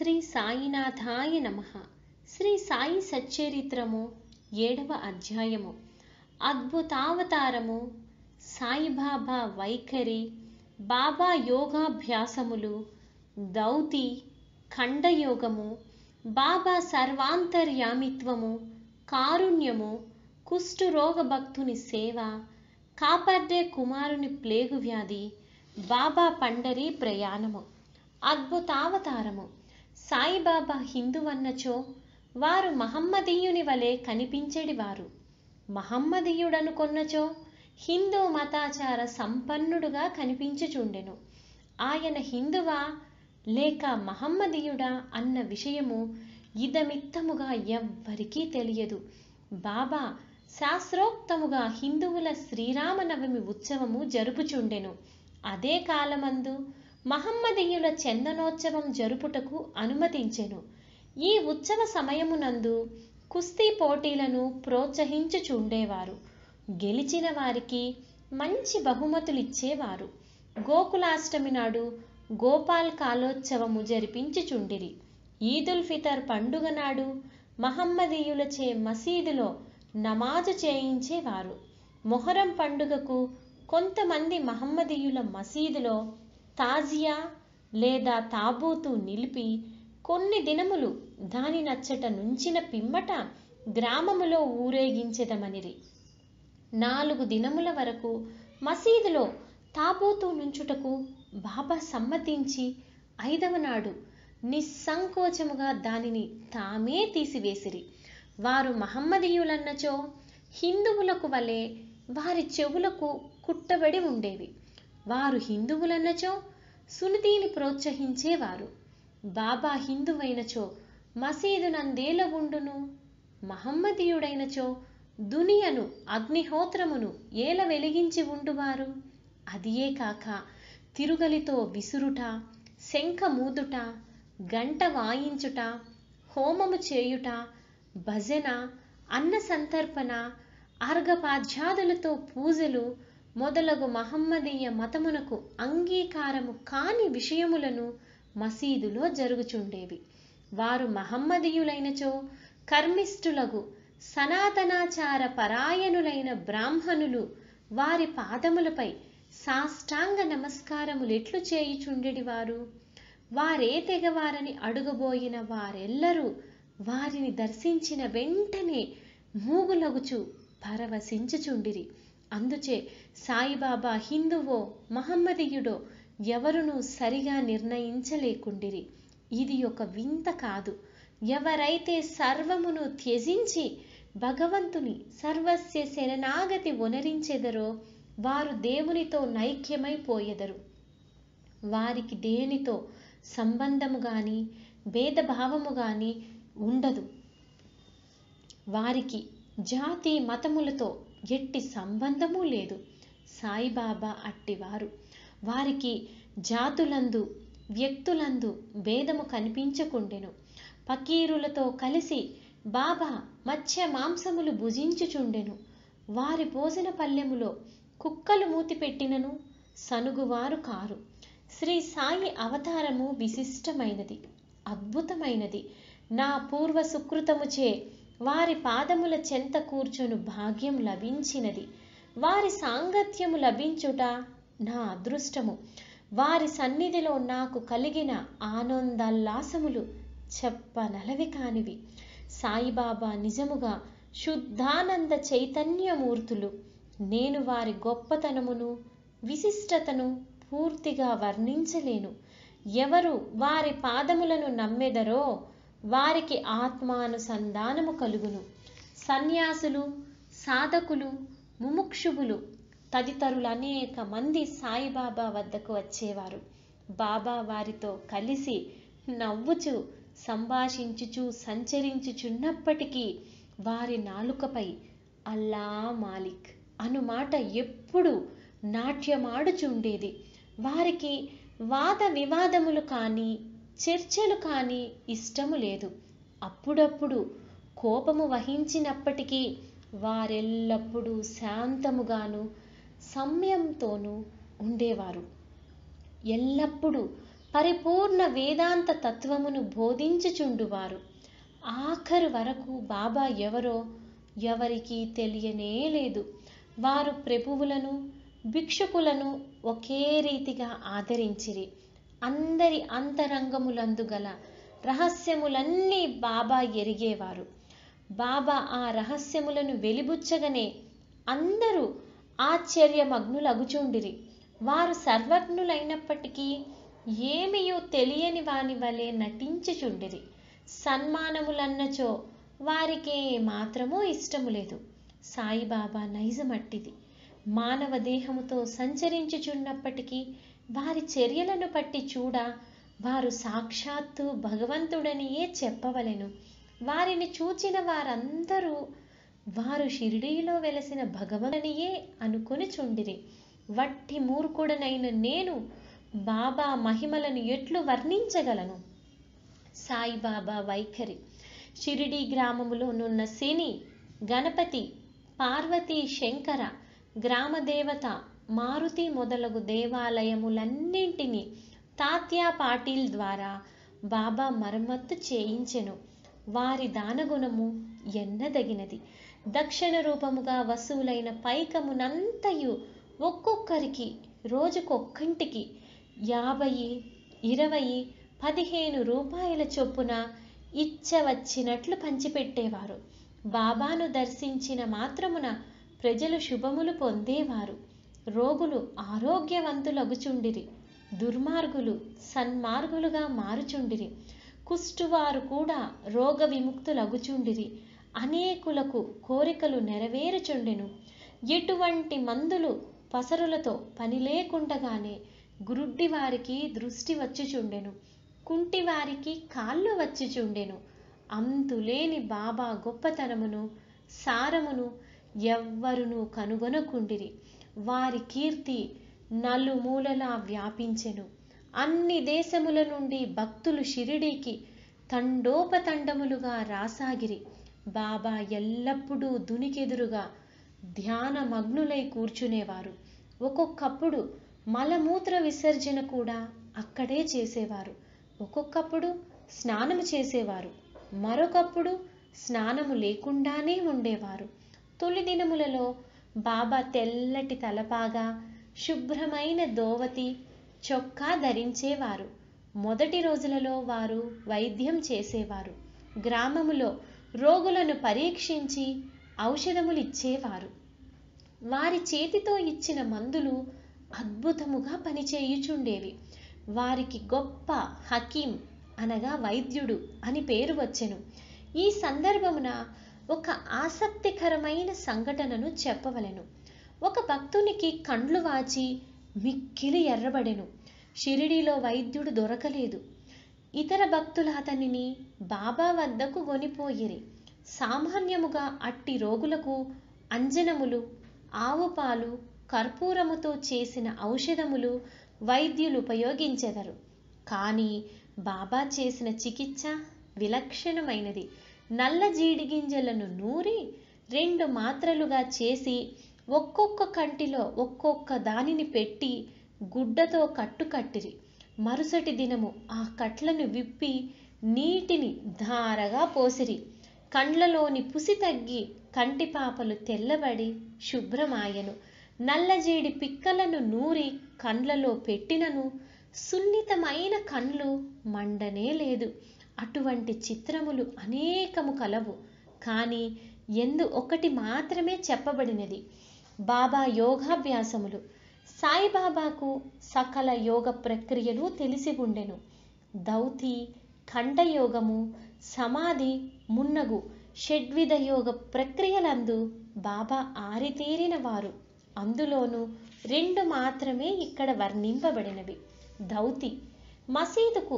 శ్రీ సాయినాథాయ నమః. శ్రీ సాయి సచ్చరిత్రము 7వ అధ్యాయము. అద్భుతావతారము, సాయిబాబా వైఖరి, బాబా యోగాభ్యాసములు, దౌతి, ఖండయోగము, బాబా సర్వాంతర్యామిత్వము, కారుణ్యము, కుష్ఠరోగ భక్తుని సేవ, కాపర్డే కుమారుని ప్లేగు వ్యాధి, బాబా పండరీ ప్రయాణము. అద్భుతావతారము. సాయిబాబా హిందువన్నచో వారు మహమ్మదీయుని వలె కనిపించెడివారు. మహమ్మదీయుడనుకొన్నచో హిందూ మతాచార సంపన్నుడుగా కనిపించుచుండెను. ఆయన హిందువా లేక మహమ్మదీయుడా అన్న విషయము ఇదమిత్తముగా ఎవ్వరికీ తెలియదు. బాబా శాస్త్రోక్తముగా హిందువుల శ్రీరామనవమి ఉత్సవము జరుపుచుండెను. అదే కాలమందు మహమ్మదీయుల చందనోత్సవం జరుపుటకు అనుమతించెను. ఈ ఉత్సవ సమయమునందు కుస్తీ పోటీలను ప్రోత్సహించుచుండేవారు. గెలిచిన వారికి మంచి బహుమతులిచ్చేవారు. గోకులాష్టమి నాడు గోపాల్ కాలోత్సవము జరిపించుచుండిరి. ఈదుల్ ఫితర్ పండుగ నాడు మహమ్మదీయులచే మసీదులో నమాజు చేయించేవారు. మొహరం పండుగకు కొంతమంది మహమ్మదీయుల మసీదులో తాజియా లేదా తాబూతు నిలిపి కొన్ని దినములు దాని నచ్చట నుంచిన పిమ్మట గ్రామములో ఊరేగించెదమనిరి. 4 దినముల వరకు మసీదులో తాబూతు నుంచుటకు బాబా సమ్మతించి 5వ నాడు నిస్సంకోచముగా దానిని తామే తీసివేసిరి. వారు మహమ్మదీయులన్నచో హిందువులకు వలె వారి చెవులకు కుట్టబడి ఉండేవి. వారు హిందువులన్నచో సునితిని ప్రోత్సహించేవారు. బాబా హిందువైనచో మసీదు నందేల ఉండును, మహమ్మదీయుడైనచో దునియను అగ్నిహోత్రమును ఏల వెలిగించి ఉండువారు. అదియే కాక తిరుగలితో విసురుట, శంఖ మూదుట, గంట వాయించుట, హోమము చేయుట, భజన, అన్న సంతర్పణ, అర్ఘపాధ్యాదులతో పూజలు మొదలగు మహమ్మదీయ మతమునకు అంగీకారము కాని విషయములను మసీదులో జరుగుచుండేవి. వారు మహమ్మదీయులైనచో కర్మిష్ఠులగు సనాతనాచార పరాయణులైన బ్రాహ్మణులు వారి పాదములపై సాష్టాంగ నమస్కారములెట్లు చేయుచుండెడివారు. వారే తెగవారని అడుగబోయిన వారెల్లరూ వారిని దర్శించిన వెంటనే మూగులగుచు పరవశించుచుండిరి. అందుచే సాయిబాబా హిందువో మహమ్మదీయుడో ఎవరునూ సరిగా నిర్ణయించలేకుండిరి. ఇది ఒక వింత కాదు. ఎవరైతే సర్వమును త్యజించి భగవంతుని సర్వస్య శరణాగతి ఒనరించెదరో వారు దేవునితో నైక్యమైపోయెదరు. వారికి దేనితో సంబంధము గాని భేదభావము గాని ఉండదు. వారికి జాతి మతములతో ఎట్టి సంబంధము లేదు. సాయిబాబా అట్టివారు. వారికి జాతులందు వ్యక్తులందు భేదము కనిపించకుండెను. ఫకీరులతో కలిసి బాబా మత్స్య మాంసములు భుజించుచుండెను. వారి భోజన పల్లెములో కుక్కలు మూతిపెట్టినను సనుగువారు కారు. శ్రీ సాయి అవతారము విశిష్టమైనది, అద్భుతమైనది. నా పూర్వ సుకృతముచే వారి పాదముల చెంత కూర్చొను భాగ్యం లభించినది. వారి సాంగత్యము లభించుట నా అదృష్టము. వారి సన్నిధిలో నాకు కలిగిన ఆనందోల్లాసములు చెప్పనలవి కానివి. సాయిబాబా నిజముగా శుద్ధానంద చైతన్యమూర్తులు. నేను వారి గొప్పతనమును విశిష్టతను పూర్తిగా వర్ణించలేను. ఎవరు వారి పాదములను నమ్మెదరో వారికి ఆత్మానుసంధానము కలుగును. సన్యాసులు, సాధకులు, ముముక్షువులు తదితరులు అనేక మంది సాయిబాబా వద్దకు వచ్చేవారు. బాబా వారితో కలిసి నవ్వుచు సంభాషించుచు సంచరించుచున్నప్పటికీ వారి నాలుకపై అల్లా మాలిక్ అను మాట ఎప్పుడు నాట్యమాడుచుండేది. వారికి వాద వివాదములు కానీ చర్చలు కానీ ఇష్టము లేదు. అప్పుడప్పుడు కోపము వహించినప్పటికీ వారెల్లప్పుడూ శాంతముగాను సంయమంతోనూ ఉండేవారు. ఎల్లప్పుడూ పరిపూర్ణ వేదాంత తత్వమును బోధించుచుండువారు. ఆఖరు వరకు బాబా ఎవరో ఎవరికీ తెలియనే లేదు. వారు ప్రభువులను భిక్షుకులను ఒకే రీతిగా ఆదరించిరి. అందరి అంతరంగములందు గల రహస్యములన్నీ బాబా ఎరిగేవారు. బాబా ఆ రహస్యములను వెలిబుచ్చగనే అందరూ ఆశ్చర్యమగ్నులగుచుండిరి. వారు సర్వజ్ఞులైనప్పటికీ ఏమియూ తెలియని వాని వలె నటించుచుండిరి. సన్మానములన్నచో వారికే మాత్రమూ ఇష్టము లేదు. సాయిబాబా నైజమట్టిది. మానవ దేహముతో సంచరించుచున్నప్పటికీ వారి చర్యలను పట్టి చూడ వారు సాక్షాత్తు భగవంతుడనియే చెప్పవలెను. వారిని చూచిన వారందరూ వారు షిరిడీలో వెలసిన భగవంతునియే అనుకొని చుండిరి. వట్టి మూర్ఖుడనైన నేను బాబా మహిమలను ఎట్లు వర్ణించగలను? సాయిబాబా వైఖరి. షిరిడీ గ్రామములోనున్న శని, గణపతి, పార్వతీ, శంకర, గ్రామదేవత, మారుతి మొదలగు దేవాలయములన్నింటినీ తాత్యా పాటిల్ ద్వారా బాబా మరమ్మత్తు చేయించెను. వారి దానగుణము ఎన్నదగినది. దక్షిణ రూపముగా వసూలైన పైకమునంతయు ఒక్కొక్కరికి రోజుకొక్కింటికి 50, 20, 15 రూపాయల చొప్పున ఇచ్చవచ్చినట్లు పంచిపెట్టేవారు. బాబాను దర్శించిన మాత్రమున ప్రజలు శుభములు పొందేవారు. రోగులు ఆరోగ్యవంతులగుచుండిరి. దుర్మార్గులు సన్మార్గులుగా మారుచుండిరి. కుష్టువారు కూడా రోగ విముక్తులగుచుండిరి. అనేకులకు కోరికలు నెరవేరుచుండెను. ఎటువంటి మందులు పసరులతో పని లేకుండగానే గురుడ్డివారికి దృష్టి వచ్చుచుండెను. కుంటివారికి కాళ్ళు వచ్చుచుండెను. అంతులేని బాబా గొప్పతనమును సారమును ఎవ్వరునూ కనుగొనకుండిరి. వారి కీర్తి నలుమూలలా వ్యాపించెను. అన్ని దేశముల నుండి భక్తులు షిరిడీకి తండోపతండములుగా రాసాగిరి. బాబా ఎల్లప్పుడూ దునికెదురుగా ధ్యానమగ్నులై కూర్చునేవారు. ఒక్కొక్కప్పుడు మలమూత్ర విసర్జన కూడా అక్కడే చేసేవారు. ఒక్కొక్కప్పుడు స్నానము చేసేవారు. మరొకప్పుడు స్నానము లేకుండానే ఉండేవారు. తొలి దినములలో బాబా తెల్లటి తలపాగా, శుభ్రమైన దోవతి చొక్కా ధరించేవారు. మొదటి రోజులలో వారు వైద్యం చేసేవారు. గ్రామములో రోగులను పరీక్షించి ఔషధములు ఇచ్చేవారు. వారి చేతితో ఇచ్చిన మందులు అద్భుతముగా పనిచేయుచుండేవి. వారికి గొప్ప హకీం అనగా వైద్యుడు అని పేరు వచ్చెను. ఈ సందర్భమున ఒక ఆసక్తికరమైన సంఘటనను చెప్పవలెను. ఒక భక్తునికి కండ్లు వాచి మిక్కిలి ఎర్రబడెను. షిరిడీలో వైద్యుడు దొరకలేదు. ఇతర భక్తులు అతనిని బాబా వద్దకు గొనిపోయిరి. సామాన్యముగా అట్టి రోగులకు అంజనములు, ఆవుపాలు, కర్పూరముతో చేసిన ఔషధములు వైద్యులు ఉపయోగించెదరు. కానీ బాబా చేసిన చికిత్స విలక్షణమైనది. నల్ల జీడి గింజలను నూరి 2 మాత్రలుగా చేసి ఒక్కొక్క కంటిలో ఒక్కొక్క దానిని పెట్టి గుడ్డతో కట్టిరి. మరుసటి దినము ఆ కట్లను విప్పి నీటిని ధారగా పోసిరి. కండ్లలోని పుసి తగ్గి కంటిపాపలు తెల్లబడి శుభ్రమాయను. నల్లజీడి పిక్కలను నూరి కండ్లలో పెట్టినను సున్నితమైన కండ్లు మండనే లేదు. అటువంటి చిత్రములు అనేకము కలవు. కానీ ఎందు ఒకటి మాత్రమే చెప్పబడినది. బాబా యోగాభ్యాసములు. సాయిబాబాకు సకల యోగ ప్రక్రియలు తెలిసి ఉండెను. దౌతి, ఖండయోగము, సమాధి మున్నగు షడ్విధ యోగ ప్రక్రియలందు బాబా ఆరితేరిన వారు. అందులోనూ 2 మాత్రమే ఇక్కడ వర్ణింపబడినవి. దౌతి. మసీదుకు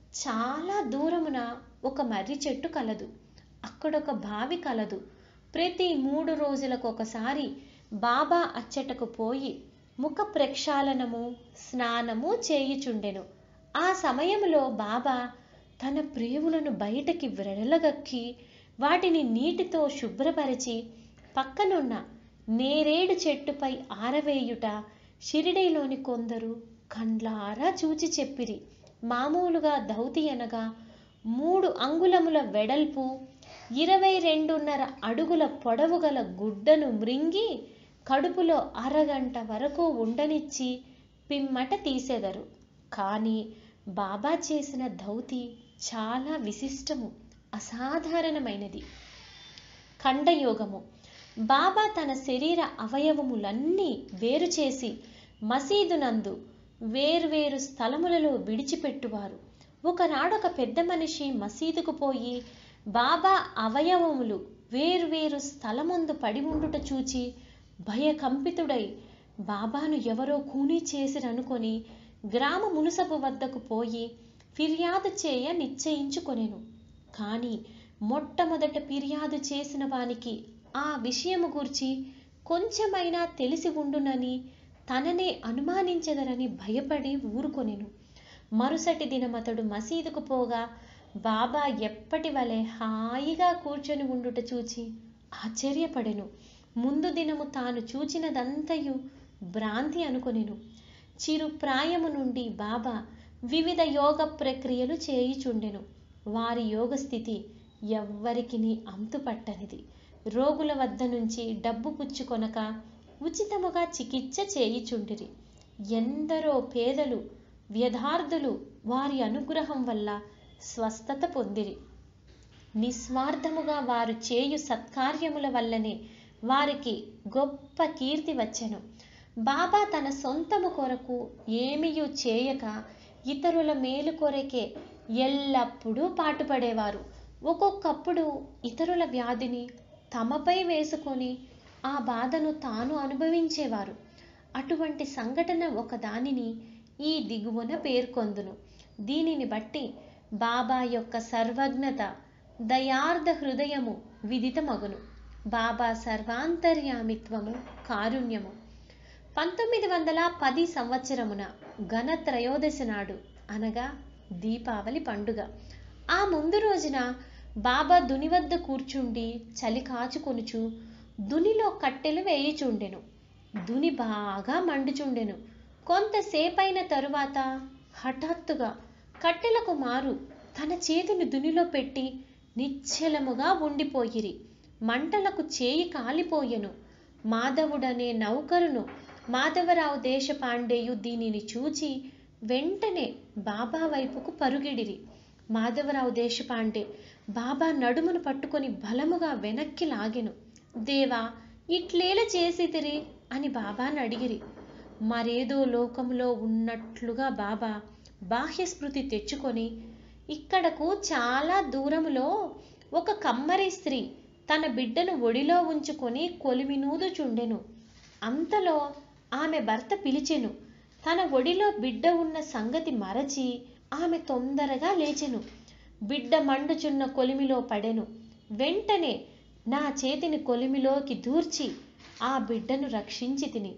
చాలా దూరమున ఒక మర్రి చెట్టు కలదు. అక్కడొక బావి కలదు. ప్రతి 3 రోజులకు ఒకసారి బాబా అచ్చటకు పోయి ముఖ ప్రక్షాళనము, స్నానము చేయుచుండెను. ఆ సమయములో బాబా తన ప్రేవులను బయటకి వ్రెడలగక్కి వాటిని నీటితో శుభ్రపరిచి పక్కనున్న నేరేడు చెట్టుపై ఆరవేయుట షిరిడీలోని కొందరు కండ్లారా చూచి చెప్పిరి. మామూలుగా ధౌతి అనగా 3 అంగుళముల వెడల్పు 22.5 అడుగుల పొడవు గల గుడ్డను మృంగి కడుపులో అరగంట వరకు ఉండనిచ్చి పిమ్మట తీసెదరు. కానీ బాబా చేసిన ధౌతి చాలా విశిష్టము, అసాధారణమైనది. ఖండయోగము. బాబా తన శరీర అవయవములన్నీ వేరు చేసి మసీదునందు వేర్వేరు స్థలములలో విడిచిపెట్టువారు. ఒకనాడొక పెద్ద మనిషి మసీదుకు పోయి బాబా అవయవములు వేర్వేరు స్థలముందు పడి ఉండుట చూచి భయకంపితుడై బాబాను ఎవరో కూనీ చేసిరనుకొని గ్రామ మునుసబు వద్దకు పోయి ఫిర్యాదు చేయ నిశ్చయించుకొనెను. కానీ మొట్టమొదట ఫిర్యాదు చేసిన వానికి ఆ విషయము గూర్చి కొంచెమైనా తెలిసి ఉండునని తననే అనుమానించెదరని భయపడి ఊరుకొనెను. మరుసటి దినమతడు మసీదుకు పోగా బాబా ఎప్పటి వలె హాయిగా కూర్చొని ఉండుట చూచి ఆశ్చర్యపడెను. ముందు దినము తాను చూచినదంతయు భ్రాంతి అనుకొనెను. చిరు ప్రాయము నుండి బాబా వివిధ యోగ ప్రక్రియలు చేయుచుండెను. వారి యోగస్థితి ఎవ్వరికిని అంతుపట్టనిది. రోగుల వద్ద నుంచి డబ్బు పుచ్చుకొనక ఉచితముగా చికిత్స చేయుచుండిరి. ఎందరో పేదలు వ్యధార్థులు వారి అనుగ్రహం వల్ల స్వస్థత పొందిరి. నిస్వార్థముగా వారు చేయు సత్కార్యముల వల్లనే వారికి గొప్ప కీర్తి వచ్చెను. బాబా తన సొంతము కొరకు ఏమియూ చేయక ఇతరుల మేలు కొరకే ఎల్లప్పుడూ పాటుపడేవారు. ఒక్కొక్కప్పుడు ఇతరుల వ్యాధిని తమపై వేసుకొని ఆ బాధను తాను అనుభవించేవారు. అటువంటి సంఘటన ఒకదానిని ఈ దిగువన పేర్కొందును. దీనిని బట్టి బాబా యొక్క సర్వజ్ఞత, దయార్ధ హృదయము విదితమగును. బాబా సర్వాంతర్యామిత్వము, కారుణ్యము. 1910 సంవత్సరమున ఘనత్రయోదశి నాడు అనగా దీపావళి పండుగ. ఆ ముందు రోజున బాబా దుని వద్ద కూర్చుండి చలి కాచుకొనుచు దునిలో కట్టెలు వేయుచుండెను. దుని బాగా మండుచుండెను. కొంతసేపైన తరువాత హఠాత్తుగా కట్టెలకు మారు తన చేతిని దునిలో పెట్టి నిశ్చలముగా ఉండిపోయిరి. మంటలకు చేయి కాలిపోయెను. మాధవుడనే నౌకరును మాధవరావు దేశపాండేయు దీనిని చూచి వెంటనే బాబా వైపుకు పరుగిడిరి. మాధవరావు దేశపాండే బాబా నడుమును పట్టుకొని బలముగా వెనక్కి లాగెను. దేవా, ఇట్లేల చేసితిరి అని బాబాను అడిగిరి. మరేదో లోకంలో ఉన్నట్లుగా బాబా బాహ్యస్మృతి తెచ్చుకొని, ఇక్కడకు చాలా దూరములో ఒక కమ్మరి స్త్రీ తన బిడ్డను ఒడిలో ఉంచుకొని కొలిమినూదుచుండెను. అంతలో ఆమె భర్త పిలిచెను. తన ఒడిలో బిడ్డ ఉన్న సంగతి మరచి ఆమె తొందరగా లేచెను. బిడ్డ మండుచున్న కొలిమిలో పడెను. వెంటనే నా చేతిని కొలిమిలోకి దూర్చి ఆ బిడ్డను రక్షించి తిని.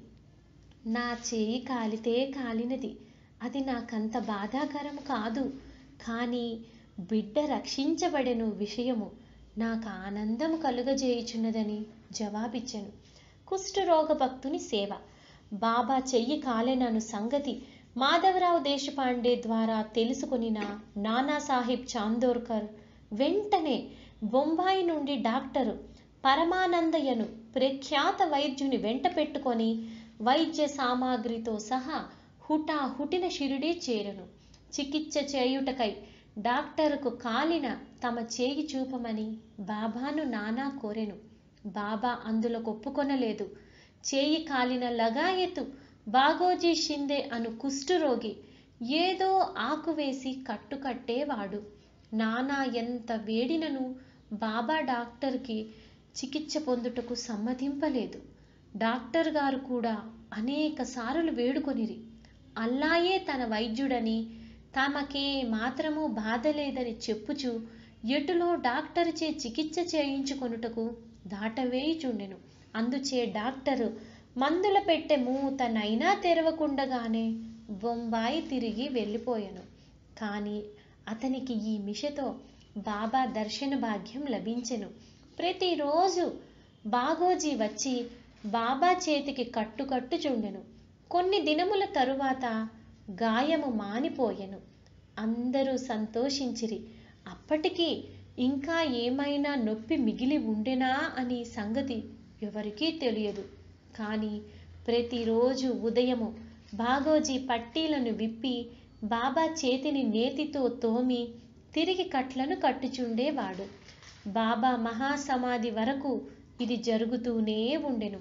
నా చేయి కాలితే కాలినది, అది నాకంత బాధాకరం కాదు. కానీ బిడ్డ రక్షించబడెను విషయము నాకు ఆనందము కలుగజేయుచున్నదని జవాబిచ్చెను. కుష్ఠరోగ భక్తుని సేవ. బాబా చెయ్యి కాలెనను సంగతి మాధవరావు దేశపాండే ద్వారా తెలుసుకొనిన నానాసాహెబ్ చాందోర్కర్ వెంటనే బొంబాయి నుండి డాక్టరు పరమానందయ్యను ప్రఖ్యాత వైద్యుని వెంట పెట్టుకొని వైద్య సామాగ్రితో సహా హుటాహుటిన షిరిడీ చేరెను. చికిత్స చేయుటకై డాక్టరుకు కాలిన తమ చేయి చూపమని బాబాను నానా కోరెను. బాబా అందులో ఒప్పుకొనలేదు. చేయి కాలిన లగాయతు బాగోజీ షిందే అను కుష్ఠరోగి ఏదో ఆకు వేసి కట్టుకట్టేవాడు. నానా ఎంత వేడినను బాబా డాక్టర్కి చికిత్స పొందుటకు సమ్మతింపలేదు. డాక్టర్ గారు కూడా అనేక సార్లు వేడుకొనిరి. అల్లాయే తన వైద్యుడని, తమకే మాత్రము బాధ లేదని చెప్పుచు ఎటులో డాక్టరుచే చికిత్స చేయించుకొనుటకు దాటవేయుచుండెను. అందుచే డాక్టరు మందుల పెట్టె మూతనైనా తెరవకుండగానే బొంబాయి తిరిగి వెళ్ళిపోయాను. కానీ అతనికి ఈ మిషతో బాబా దర్శన భాగ్యం లభించెను. ప్రతిరోజు బాగోజీ వచ్చి బాబా చేతికి కట్టుచుండెను. కొన్ని దినముల తరువాత గాయము మానిపోయెను. అందరూ సంతోషించిరి. అప్పటికీ ఇంకా ఏమైనా నొప్పి మిగిలి ఉండెనా అని సంగతి ఎవరికీ తెలియదు. కానీ ప్రతిరోజు ఉదయము బాగోజీ పట్టీలను విప్పి బాబా చేతిని నేతితో తోమి తిరిగి కట్లను కట్టుచుండేవాడు. బాబా మహాసమాధి వరకు ఇది జరుగుతూనే ఉండెను.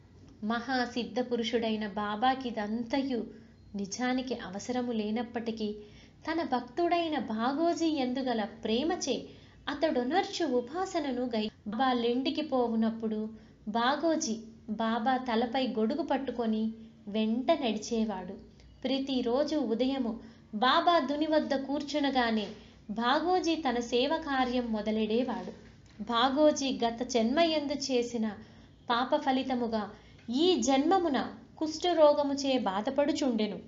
మహాసిద్ధ పురుషుడైన బాబాకి ఇదంతయు నిజానికి అవసరము లేనప్పటికీ తన భక్తుడైన బాగోజీ ఎందుగల ప్రేమచే అతడొనర్చు ఉపాసనను బాబా లెండికి పోవునప్పుడు బాగోజీ బాబా తలపై గొడుగు పట్టుకొని వెంట నడిచేవాడు. ప్రతిరోజు ఉదయము బాబా దుని వద్ద కూర్చునగానే బాగోజీ తన సేవ కార్యం మొదలెడేవాడు. బాగోజీ గత జన్మయందు చేసిన పాప ఫలితముగా ఈ జన్మమున కుష్ఠరోగముచే బాధపడుచుండెను.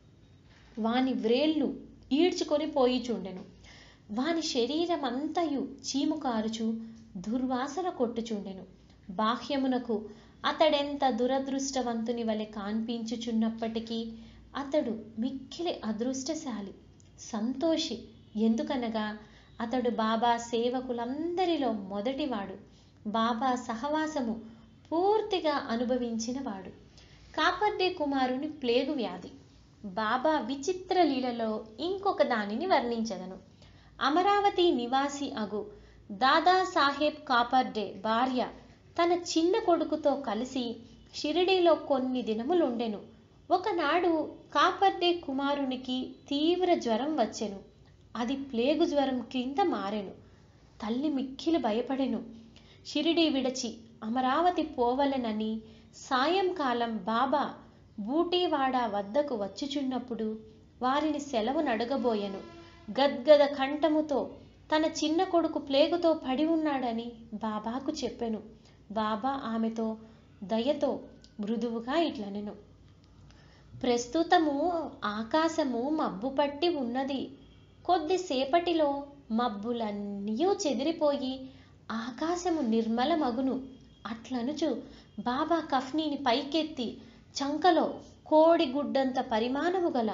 వాని వ్రేళ్ళు ఈడ్చుకొని పోయిచుండెను. వాని శరీరమంతయు చీము కారుచు దుర్వాసన కొట్టుచుండెను. బాహ్యమునకు అతడెంత దురదృష్టవంతుని వలె కాన్పించుచున్నప్పటికీ అతడు మిక్కిలి అదృష్టశాలి, సంతోషి. ఎందుకనగా అతడు బాబా సేవకులందరిలో మొదటివాడు. బాబా సహవాసము పూర్తిగా అనుభవించినవాడు. కాపర్డే కుమారుని ప్లేగు వ్యాధి. బాబా విచిత్ర లీలలో ఇంకొక దానిని వర్ణించదను. అమరావతి నివాసి అగు దాదాసాహెబ్ కాపర్డే భార్య తన చిన్న కొడుకుతో కలిసి షిరిడీలో కొన్ని దినములుండెను. ఒకనాడు కాపర్డే కుమారునికి తీవ్ర జ్వరం వచ్చెను. అది ప్లేగు జ్వరం క్రింద మారెను. తల్లి మిక్కిలి భయపడెను. షిరిడీ విడచి అమరావతి పోవలెనని సాయంకాలం బాబా బూటీవాడ వద్దకు వచ్చుచున్నప్పుడు వారిని సెలవు నడగబోయెను. గద్గద కంఠముతో తన చిన్న కొడుకు ప్లేగుతో పడి ఉన్నాడని బాబాకు చెప్పెను. బాబా ఆమెతో దయతో మృదువుగా ఇట్లనెను, ప్రస్తుతము ఆకాశము మబ్బు పట్టి ఉన్నది. కొద్దిసేపటిలో మబ్బులన్నీయూ చెదిరిపోయి ఆకాశము నిర్మలమగును. అట్లనుచు బాబా కఫ్నీని పైకెత్తి చంకలో కోడిగుడ్డంత పరిమాణము గల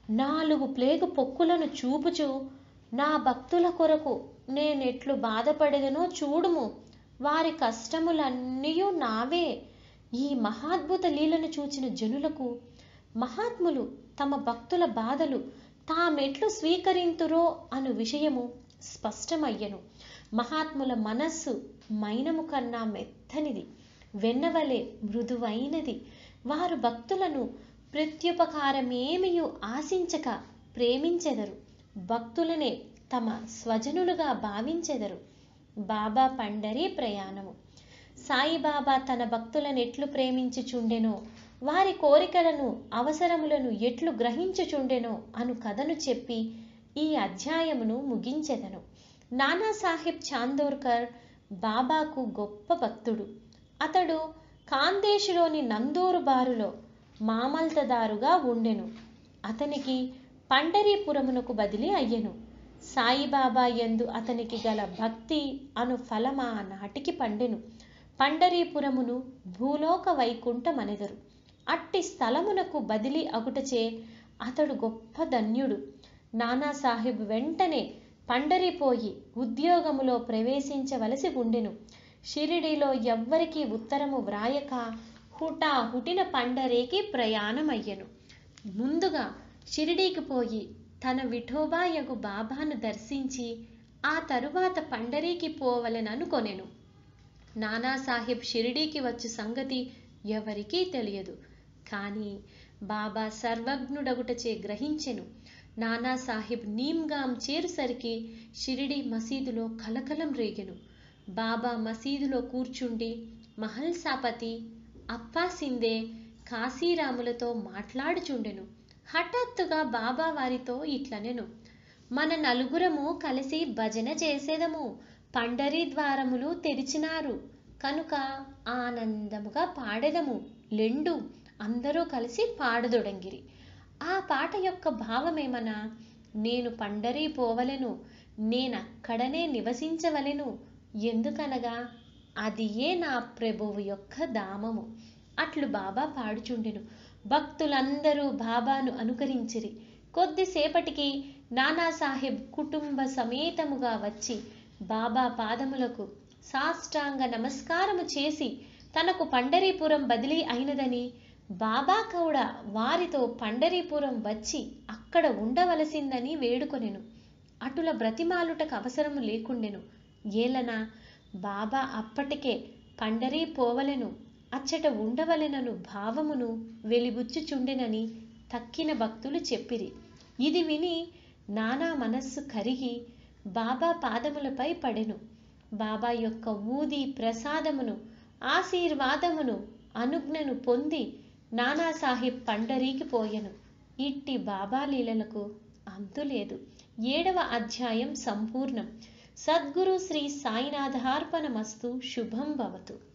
4 ప్లేగు పొక్కులను చూపుచు, నా భక్తుల కొరకు నేనెట్లు బాధపడెదనో చూడుము. వారి కష్టములన్నీయూ నావే. ఈ మహాద్భుత లీలను చూచిన జనులకు మహాత్ములు తమ భక్తుల బాధలు తామెట్లు స్వీకరింతురో అను విషయము స్పష్టమయ్యను. మహాత్ముల మనస్సు మైనము కన్నా మెత్తనిది, వెన్నవలే మృదువైనది. వారు భక్తులను ప్రత్యుపకారమేమియు ఆశించక ప్రేమించెదరు. భక్తులనే తమ స్వజనులుగా భావించెదరు. బాబా పండరీ ప్రయాణము. సాయిబాబా తన భక్తులను ఎట్లు ప్రేమించుచుండెనో, వారి కోరికలను అవసరములను ఎట్లు గ్రహించుచుండెనో అను కథను చెప్పి ఈ అధ్యాయమును ముగించెదను. నానాసాహెబ్ చాందోర్కర్ బాబాకు గొప్ప భక్తుడు. అతడు ఖాందేశులోని నందూరు బారులో మామల్తదారుగా ఉండెను. అతనికి పండరీపురమునకు బదిలీ అయ్యెను. సాయిబాబా యందు అతనికి గల భక్తి అను ఫలమా నాటికి పండెను. పండరీపురమును భూలోక వైకుంఠమనెదరు. అట్టి స్థలమునకు బదిలీ అగుటచే అతడు గొప్ప ధన్యుడు. నానాసాహెబ్ వెంటనే పండరిపోయి ఉద్యోగములో ప్రవేశించవలసి ఉండెను. షిరిడీలో ఎవ్వరికీ ఉత్తరము వ్రాయక హుటాహుటిన పండరీకి ప్రయాణమయ్యెను. ముందుగా షిరిడీకి పోయి తన విఠోబాయగు బాబాను దర్శించి ఆ తరువాత పండరీకి పోవలెననుకొనెను. నానాసాహెబ్ షిరిడీకి వచ్చు సంగతి ఎవరికీ తెలియదు. కానీ బాబా సర్వజ్ఞుడగుటచే గ్రహించెను. నానాసాహెబ్ నీమ్గాం చేరుసరికి షిరిడీ మసీదులో కలకలం రేగెను. బాబా మసీదులో కూర్చుండి మహల్సాపతి, అప్పాసిందే, కాశీరాములతో మాట్లాడుచుండెను. హఠాత్తుగా బాబా వారితో ఇట్లనెను, మన నలుగురము కలిసి భజన చేసేదము. పండరీ ద్వారములు తెరిచినారు కనుక ఆనందముగా పాడెదము. లెండు. అందరూ కలిసి పాడదొడంగిరి. ఆ పాట యొక్క భావమేమనా, నేను పండరీ పోవలెను, నేనక్కడనే నివసించవలెను. ఎందుకనగా అదియే నా ప్రభువు యొక్క ధామము. అట్లు బాబా పాడుచుండెను. భక్తులందరూ బాబాను అనుకరించిరి. కొద్దిసేపటికి నానాసాహెబ్ కుటుంబ సమేతముగా వచ్చి బాబా పాదములకు సాష్టాంగ నమస్కారము చేసి తనకు పండరీపురం బదిలీ అయినదని, బాబా కూడా వారితో పండరీపురం వచ్చి అక్కడ ఉండవలసిందని వేడుకొనెను. అటుల బ్రతిమాలుటకు అవసరము లేకుండెను. ఏలన బాబా అప్పటికే పండరీ పోవలెను, అచ్చట ఉండవలెనను భావమును వెలిబుచ్చుచుండెనని తక్కిన భక్తులు చెప్పిరి. ఇది విని నానా మనస్సు కరిగి బాబా పాదములపై పడెను. బాబా యొక్క ఊది ప్రసాదమును, ఆశీర్వాదమును, అనుజ్ఞను పొంది నానాసాహెబ్ పండరీకి పోయెను. ఇట్టి బాబా లీలలకు అంతులేదు. 7వ అధ్యాయం సంపూర్ణం. సద్గురు శ్రీ సాయినాథార్పణమస్తు. శుభం భవతు.